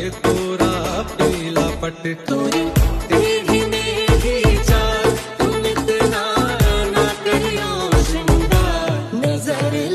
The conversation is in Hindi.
ये कोरा पीला पट तोरी टेढ़ी मेढ़ी चाल, तुम इतना ना करियो श्रृंगार, नजर